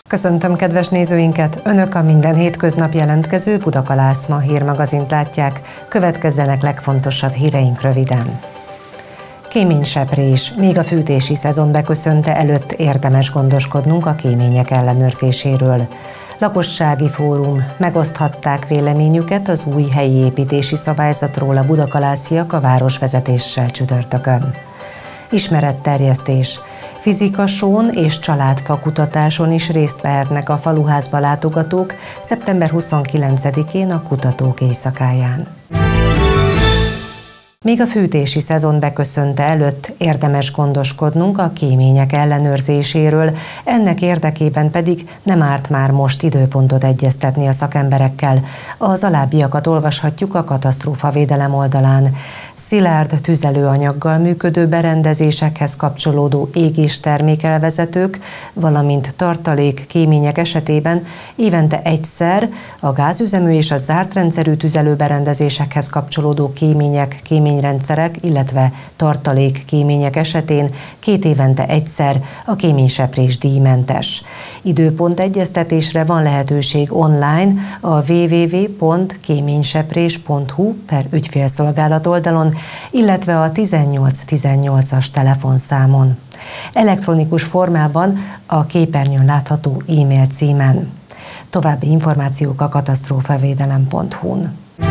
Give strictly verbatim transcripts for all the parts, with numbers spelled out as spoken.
Köszöntöm kedves nézőinket! Önök a minden hétköznap jelentkező Budakalászma hírmagazint látják. Következzenek legfontosabb híreink röviden. Kéményseprés. Még a fűtési szezon beköszönte előtt érdemes gondoskodnunk a kémények ellenőrzéséről. Lakossági fórum. Megoszthatták véleményüket az új helyi építési szabályzatról a budakalásziak a városvezetéssel csütörtökön. Ismeretterjesztés. Fizikasón és családfakutatáson is részt vehetnek a faluházba látogatók szeptember huszonkilencedikén a Kutatók Éjszakáján. Még a fűtési szezon beköszönte előtt érdemes gondoskodnunk a kémények ellenőrzéséről, ennek érdekében pedig nem árt már most időpontot egyeztetni a szakemberekkel. Az alábbiakat olvashatjuk a katasztrófavédelem oldalán. Szilárd tüzelőanyaggal működő berendezésekhez kapcsolódó égéstermékelvezetők, valamint tartalék kémények esetében évente egyszer a gázüzemű és a zárt rendszerű tüzelőberendezésekhez kapcsolódó kémények, kéményrendszerek, illetve tartalék kémények esetén két évente egyszer a kéményseprés díjmentes. Időpont egyeztetésre van lehetőség online a double-u double-u double-u pont kéményseprés pont hu per ügyfélszolgálat oldalon, illetve a tizennyolc tizennyolcas telefonszámon. Elektronikus formában a képernyőn látható e-mail címen. További információk a katasztrófavédelem pont hu-n.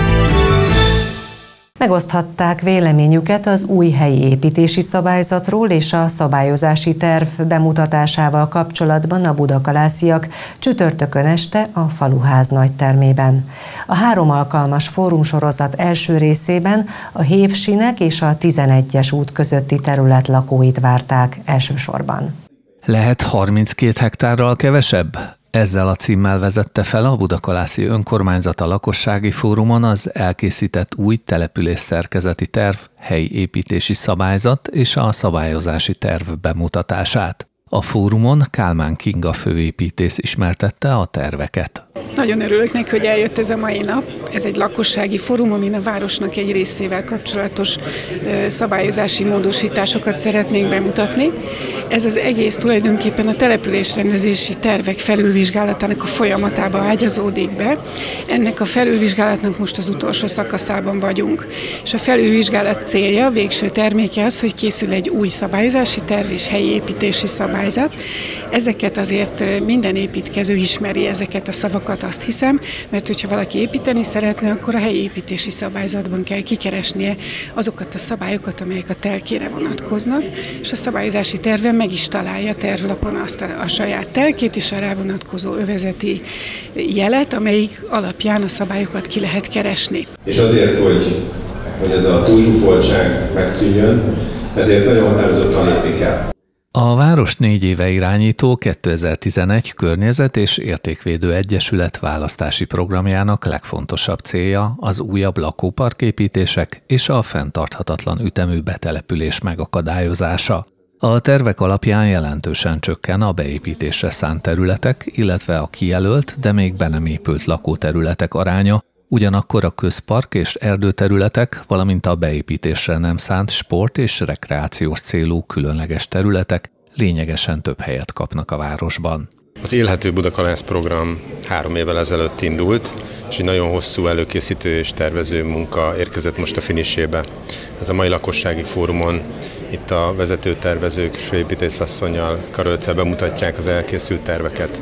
Megoszthatták véleményüket az új helyi építési szabályzatról és a szabályozási terv bemutatásával kapcsolatban a budakalásziak csütörtökön este a Faluház nagytermében. A három alkalmas fórumsorozat első részében a Hévsinek és a tizenegyes út közötti terület lakóit várták elsősorban. Lehet harminckét hektárral kevesebb? Ezzel a címmel vezette fel a budakalászi önkormányzat a lakossági fórumon az elkészített új településszerkezeti terv, helyi építési szabályzat és a szabályozási terv bemutatását. A fórumon Kálmán Kinga főépítész ismertette a terveket. Nagyon örülök neki, hogy eljött ez a mai nap. Ez egy lakossági fórum, amin a városnak egy részével kapcsolatos szabályozási módosításokat szeretnénk bemutatni. Ez az egész tulajdonképpen a településrendezési tervek felülvizsgálatának a folyamatába ágyazódik be. Ennek a felülvizsgálatnak most az utolsó szakaszában vagyunk. És a felülvizsgálat célja, végső terméke az, hogy készül egy új szabályozási terv és helyi építési szabályzat. Ezeket azért minden építkező ismeri, ezeket a szavakat, azt hiszem, mert hogyha valaki építeni szeretne, akkor a helyi építési szabályzatban kell kikeresnie azokat a szabályokat, amelyek a telkére vonatkoznak, és a szabályozási terven meg is találja tervlapon azt a, a saját telkét és a rá vonatkozó övezeti jelet, amelyik alapján a szabályokat ki lehet keresni. És azért, hogy, hogy ez a túlzsúfoltság megszűnjön, ezért nagyon határozottan lépni kell. A város négy éve irányító kétezer-tizenegy Környezet és Értékvédő Egyesület választási programjának legfontosabb célja az újabb lakóparképítések és a fenntarthatatlan ütemű betelepülés megakadályozása. A tervek alapján jelentősen csökken a beépítésre szánt területek, illetve a kijelölt, de még be nem épült lakóterületek aránya, ugyanakkor a közpark és erdőterületek, valamint a beépítésre nem szánt sport- és rekreációs célú különleges területek lényegesen több helyet kapnak a városban. Az Élhető Budakalász program három évvel ezelőtt indult, és egy nagyon hosszú előkészítő és tervező munka érkezett most a finisébe. Ez a mai lakossági fórumon itt a vezetőtervezők és főépítészasszonnyal karöltve bemutatják az elkészült terveket.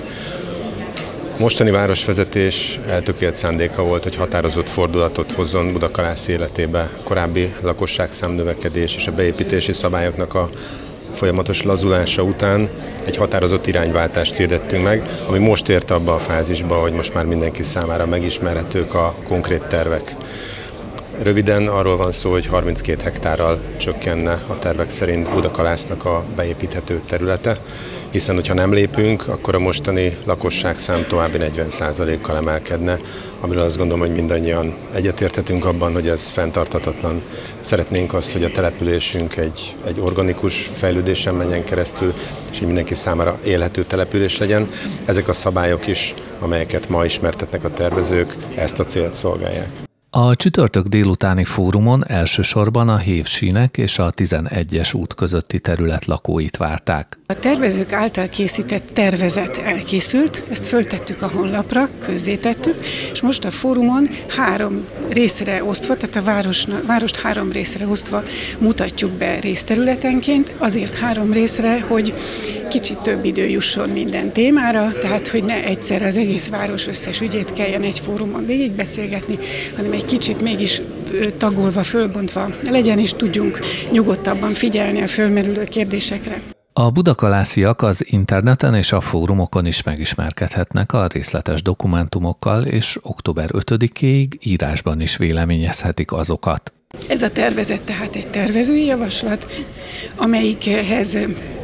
A mostani városvezetés eltökélt szándéka volt, hogy határozott fordulatot hozzon Budakalászi életébe. A korábbi lakosságszámnövekedés és a beépítési szabályoknak a folyamatos lazulása után egy határozott irányváltást hirdettünk meg, ami most ért abba a fázisba, hogy most már mindenki számára megismerhetők a konkrét tervek. Röviden arról van szó, hogy harminckét hektárral csökkenne a tervek szerint Budakalásznak a beépíthető területe, hiszen hogyha nem lépünk, akkor a mostani lakosságszám további negyven százalékkal emelkedne, amiről azt gondolom, hogy mindannyian egyetérthetünk abban, hogy ez fenntarthatatlan. Szeretnénk azt, hogy a településünk egy, egy organikus fejlődésen menjen keresztül, és hogy mindenki számára élhető település legyen. Ezek a szabályok is, amelyeket ma ismertetnek a tervezők, ezt a célt szolgálják. A csütörtök délutáni fórumon elsősorban a hévsínek és a tizenegyes út közötti terület lakóit várták. A tervezők által készített tervezet elkészült, ezt föltettük a honlapra, közzétettük, és most a fórumon három részre osztva, tehát a város, várost három részre osztva mutatjuk be részterületenként, azért három részre, hogy kicsit több idő jusson minden témára, tehát hogy ne egyszer az egész város összes ügyét kelljen egy fórumon végigbeszélgetni, hanem egy kicsit mégis tagolva, fölbontva legyen, és tudjunk nyugodtabban figyelni a fölmerülő kérdésekre. A budakalásziak az interneten és a fórumokon is megismerkedhetnek a részletes dokumentumokkal, és október ötödikéig írásban is véleményezhetik azokat. Ez a tervezet tehát egy tervezői javaslat, amelyikhez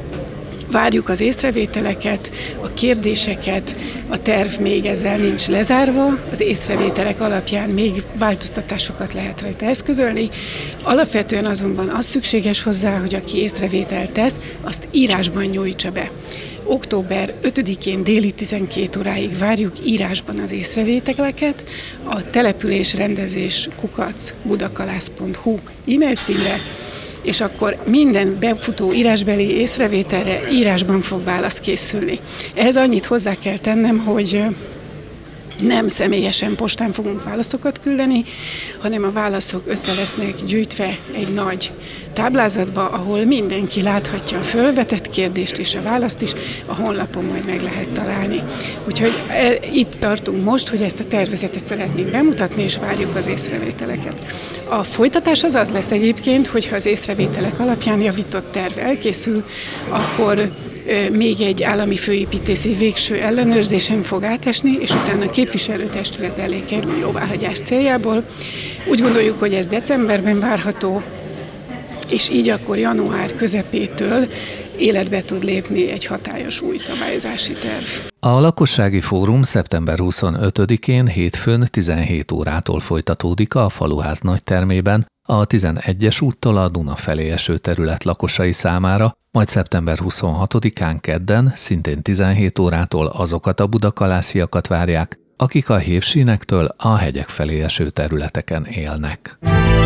várjuk az észrevételeket, a kérdéseket, a terv még ezzel nincs lezárva, az észrevételek alapján még változtatásokat lehet rajta eszközölni. Alapvetően azonban az szükséges hozzá, hogy aki észrevételt tesz, azt írásban nyújtsa be. október ötödikén déli tizenkét óráig várjuk írásban az észrevételeket a településrendezés kukac budakalász pont hu e-mail címre, és akkor minden befutó írásbeli észrevételre írásban fog válasz készülni. Ehhez annyit hozzá kell tennem, hogy nem személyesen postán fogunk válaszokat küldeni, hanem a válaszok össze lesznek gyűjtve egy nagy táblázatba, ahol mindenki láthatja a fölvetett kérdést és a választ is, a honlapon majd meg lehet találni. Úgyhogy itt tartunk most, hogy ezt a tervezetet szeretnénk bemutatni, és várjuk az észrevételeket. A folytatás az az lesz egyébként, hogyha az észrevételek alapján javított terv elkészül, akkor még egy állami főépítészi végső ellenőrzésen fog átesni, és utána a képviselőtestület elé kerül jóváhagyás céljából. Úgy gondoljuk, hogy ez decemberben várható, és így akkor január közepétől életbe tud lépni egy hatályos új szabályozási terv. A lakossági fórum szeptember huszonötödikén hétfőn tizenhét órától folytatódik a Faluház nagytermében, a tizenegyes úttól a Duna felé eső terület lakosai számára, majd szeptember huszonhatodikán kedden szintén tizenhét órától azokat a budakalásziakat várják, akik a hévsínektől a hegyek felé eső területeken élnek.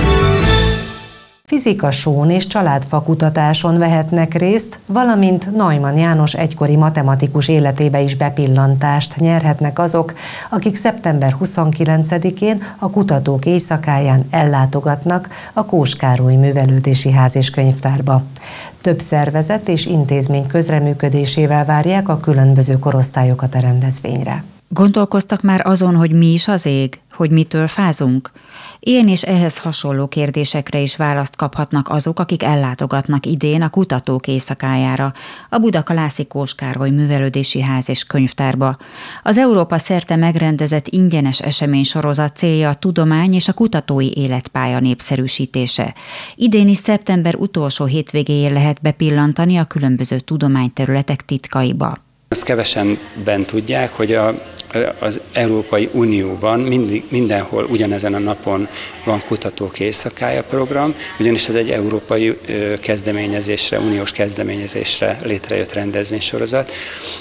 Fizikasón és családfakutatáson vehetnek részt, valamint Neumann János egykori matematikus életébe is bepillantást nyerhetnek azok, akik szeptember huszonkilencedikén a Kutatók Éjszakáján ellátogatnak a Kós Károly Művelődési Ház és Könyvtárba. Több szervezet és intézmény közreműködésével várják a különböző korosztályokat a rendezvényre. Gondolkoztak már azon, hogy mi is az ég, hogy mitől fázunk? Ilyen és ehhez hasonló kérdésekre is választ kaphatnak azok, akik ellátogatnak idén a Kutatók Éjszakájára, a Budakalászi Kós Károly Művelődési Ház és Könyvtárba. Az Európa szerte megrendezett ingyenes eseménysorozat célja a tudomány és a kutatói életpálya népszerűsítése. Idén is szeptember utolsó hétvégéjén lehet bepillantani a különböző tudományterületek titkaiba. Azt kevesen bent tudják, hogy a, az Európai Unióban mindig, mindenhol ugyanezen a napon van Kutatók Éjszakája program, ugyanis ez egy európai kezdeményezésre, uniós kezdeményezésre létrejött rendezvénysorozat,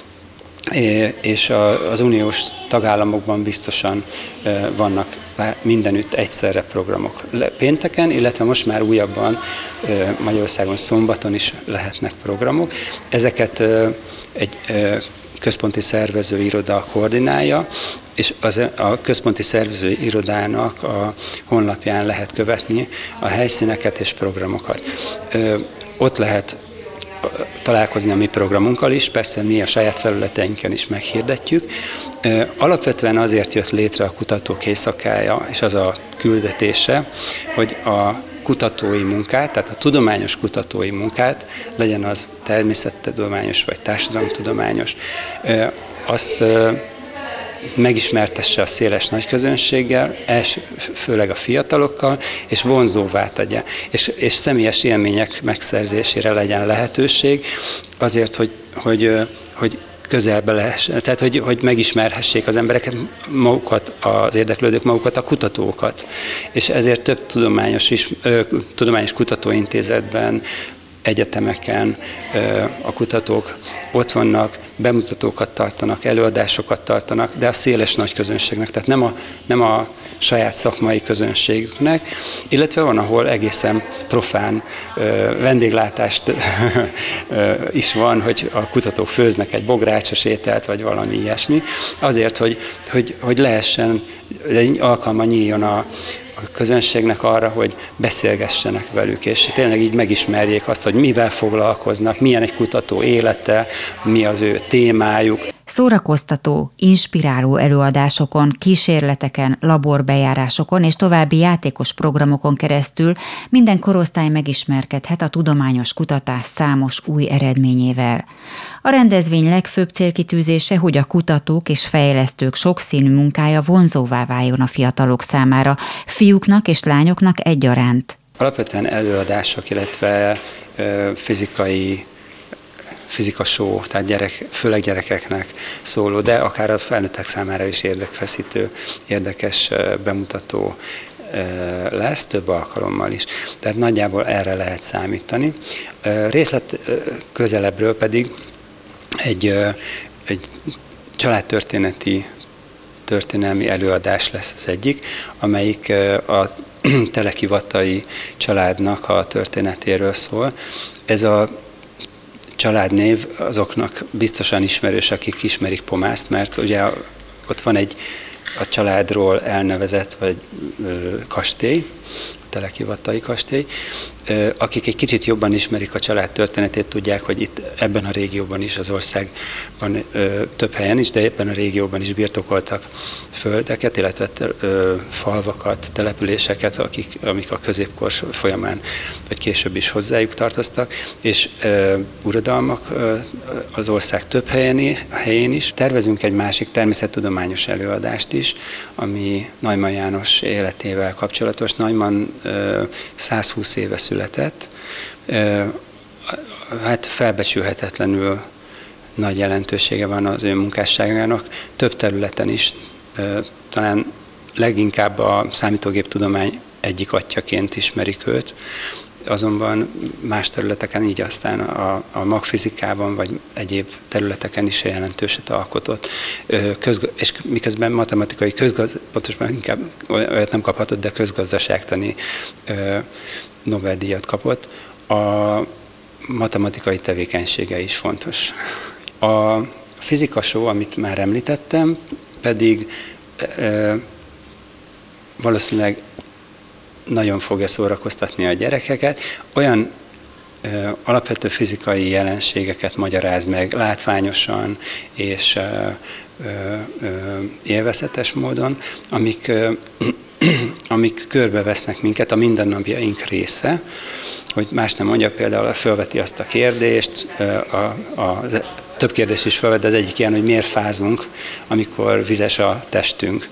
és az uniós tagállamokban biztosan vannak mindenütt egyszerre programok. Pénteken, illetve most már újabban Magyarországon szombaton is lehetnek programok. Ezeket egy központi szervezőiroda koordinálja, és az, a központi szervezőirodának a honlapján lehet követni a helyszíneket és programokat. Ott lehet találkozni a mi programunkkal is, persze mi a saját felületeinken is meghirdetjük. Alapvetően azért jött létre a Kutatók Éjszakája, és az a küldetése, hogy a kutatói munkát, tehát a tudományos kutatói munkát, legyen az természettudományos vagy társadalomtudományos, azt megismertesse a széles nagyközönséggel, els, főleg a fiatalokkal, és vonzóvá tegye, és, és személyes élmények megszerzésére legyen lehetőség, azért, hogy, hogy, hogy közelbe lehessen, tehát hogy, hogy megismerhessék az embereket, magukat, az érdeklődők magukat, a kutatókat. És ezért több tudományos, is, ö, tudományos kutatóintézetben, egyetemeken ö, a kutatók ott vannak, bemutatókat tartanak, előadásokat tartanak, de a széles nagy közönségnek, tehát nem a, nem a saját szakmai közönségüknek, illetve van, ahol egészen profán vendéglátást is van, hogy a kutatók főznek egy bográcsos ételt, vagy valami ilyesmi, azért, hogy, hogy, hogy lehessen, egy alkalma nyíljon a, a közönségnek arra, hogy beszélgessenek velük, és tényleg így megismerjék azt, hogy mivel foglalkoznak, milyen egy kutató élete, mi az ő témájuk. Szórakoztató, inspiráló előadásokon, kísérleteken, laborbejárásokon és további játékos programokon keresztül minden korosztály megismerkedhet a tudományos kutatás számos új eredményével. A rendezvény legfőbb célkitűzése, hogy a kutatók és fejlesztők sokszínű munkája vonzóvá váljon a fiatalok számára, fiúknak és lányoknak egyaránt. Alapvetően előadások, illetve ö, fizikai fizika show, tehát gyerek, főleg gyerekeknek szóló, de akár a felnőttek számára is érdekfeszítő, érdekes bemutató lesz, több alkalommal is. Tehát nagyjából erre lehet számítani. Részlet közelebbről pedig egy, egy családtörténeti történelmi előadás lesz az egyik, amelyik a Telekivatai családnak a történetéről szól. Ez a családnév azoknak biztosan ismerős, akik ismerik Pomászt, mert ugye ott van egy a családról elnevezett vagy ö, kastély, a Telekivatai kastély. Ö, akik egy kicsit jobban ismerik a család történetét, tudják, hogy itt ebben a régióban is, az országban ö, több helyen is, de ebben a régióban is birtokoltak földeket, illetve ö, falvakat, településeket, akik, amik a középkor folyamán vagy később is hozzájuk tartoztak, és ö, uradalmak ö, az ország több helyen, helyén is. Tervezünk egy másik természettudományos előadást is, ami Neumann János életével kapcsolatos. Neumann ö, száz húsz éve született, ö, hát felbecsülhetetlenül nagy jelentősége van az ő munkásságának, több területen is, ö, talán leginkább a számítógéptudomány egyik atyjaként ismerik őt, azonban más területeken, így aztán a, a magfizikában, vagy egyéb területeken is jelentőset alkotott. Közg- és miközben matematikai közgaz, pontosabban inkább olyat nem kaphatott, de közgazdaságtani Nobel-díjat kapott. A matematikai tevékenysége is fontos. A fizika show, amit már említettem, pedig e, valószínűleg nagyon fogja szórakoztatni a gyerekeket. Olyan ö, alapvető fizikai jelenségeket magyaráz meg látványosan és ö, ö, élvezetes módon, amik, ö, amik körbevesznek minket, a mindennapjaink része, hogy más nem mondja, például felveti azt a kérdést, a, a, több kérdés is felvet, de az egyik ilyen, hogy miért fázunk, amikor vizes a testünk.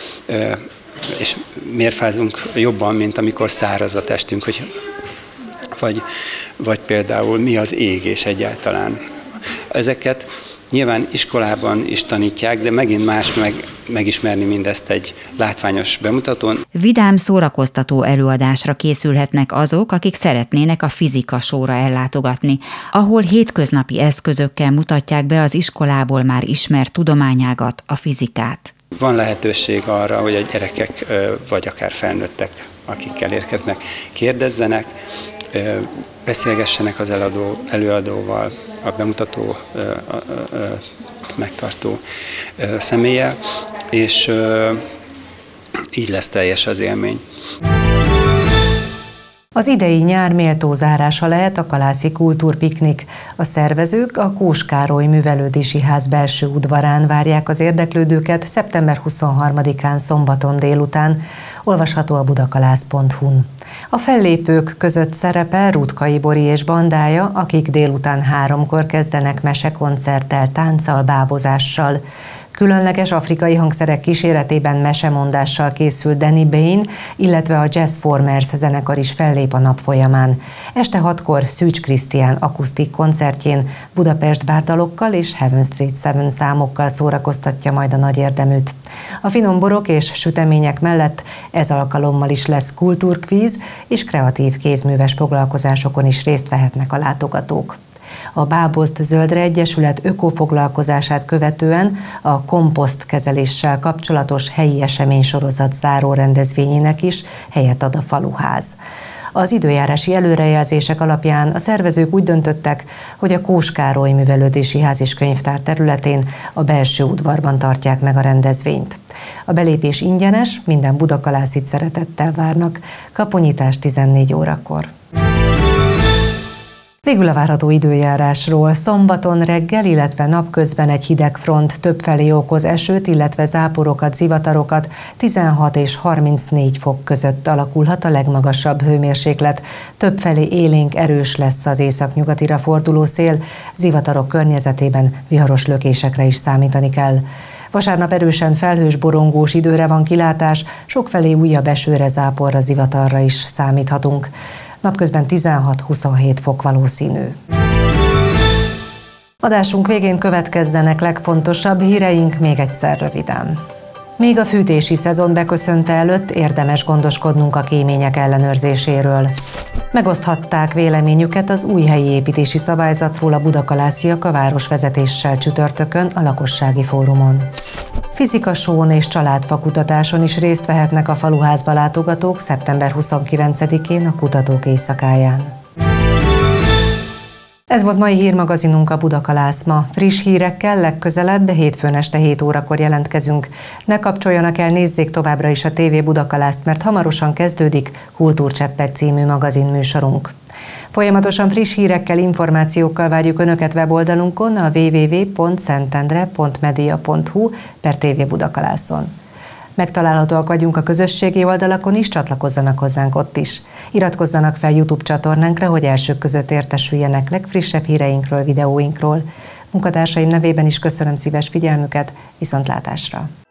És miért fázunk jobban, mint amikor száraz a testünk, hogy, vagy, vagy például mi az égés egyáltalán. Ezeket nyilván iskolában is tanítják, de megint más meg, megismerni mindezt egy látványos bemutatón. Vidám, szórakoztató előadásra készülhetnek azok, akik szeretnének a fizika showra ellátogatni, ahol hétköznapi eszközökkel mutatják be az iskolából már ismert tudományágat, a fizikát. Van lehetőség arra, hogy a gyerekek, vagy akár felnőttek, akikkel érkeznek, kérdezzenek, beszélgessenek az eladó, előadóval, a bemutató megtartó személlyel, és így lesz teljes az élmény. Az idei nyár méltó zárása lehet a Kalászi Kultúrpiknik. A szervezők a Kós Károly Művelődési Ház belső udvarán várják az érdeklődőket szeptember huszonharmadikán szombaton délután, olvasható a budakalász pont hu-n. A fellépők között szerepel Rutkai Bori és bandája, akik délután háromkor kezdenek mesekoncerttel, tánccal, bábozással. Különleges afrikai hangszerek kíséretében mesemondással készült Danny Bain, illetve a Jazz Formers zenekar is fellép a nap folyamán. Este hatkor Szűcs Krisztián akusztik koncertjén Budapest bárdalokkal és Heaven Street Seven számokkal szórakoztatja majd a nagy érdeműt. A finom borok és sütemények mellett ez alkalommal is lesz kultúrkvíz, és kreatív kézműves foglalkozásokon is részt vehetnek a látogatók. A Bábozd Zöldre Egyesület ökofoglalkozását követően a komposztkezeléssel kapcsolatos helyi eseménysorozat záró rendezvényének is helyet ad a faluház. Az időjárási előrejelzések alapján a szervezők úgy döntöttek, hogy a Kós Károly Művelődési Ház és Könyvtár területén a belső udvarban tartják meg a rendezvényt. A belépés ingyenes, minden budakalászit szeretettel várnak. Kaponyítás tizennégy órakor. Végül a várható időjárásról. Szombaton reggel, illetve napközben egy hideg front többfelé okoz esőt, illetve záporokat, zivatarokat, tizenhat és harmincnégy fok között alakulhat a legmagasabb hőmérséklet. Többfelé élénk erős lesz az északnyugatira forduló szél, zivatarok környezetében viharos lökésekre is számítani kell. Vasárnap erősen felhős, borongós időre van kilátás, sokfelé újabb esőre, záporra, zivatarra is számíthatunk. Napközben tizenhat-huszonhét fok valószínű. Adásunk végén következzenek legfontosabb híreink még egyszer röviden. Még a fűtési szezon beköszönte előtt érdemes gondoskodnunk a kémények ellenőrzéséről. Megoszthatták véleményüket az új helyi építési szabályzatról a budakalásziak a városvezetéssel csütörtökön a lakossági fórumon. Fizikasón és családfakutatáson is részt vehetnek a faluházba látogatók szeptember huszonkilencedikén a Kutatók Éjszakáján. Ez volt mai hírmagazinunk, a Budakalász ma. Friss hírekkel legközelebb hétfőn este hét órakor jelentkezünk. Ne kapcsoljanak el, nézzék továbbra is a té vé Budakalászt, mert hamarosan kezdődik Kultúrcseppek című magazinműsorunk. Folyamatosan friss hírekkel, információkkal várjuk Önöket weboldalunkon, a double-u double-u double-u pont szentendre pont media pont hu per té vé Budakalászon. Megtalálhatóak vagyunk a közösségi oldalakon is, csatlakozzanak hozzánk ott is. Iratkozzanak fel YouTube csatornánkra, hogy elsők között értesüljenek legfrissebb híreinkről, videóinkról. Munkatársaim nevében is köszönöm szíves figyelmüket, viszontlátásra!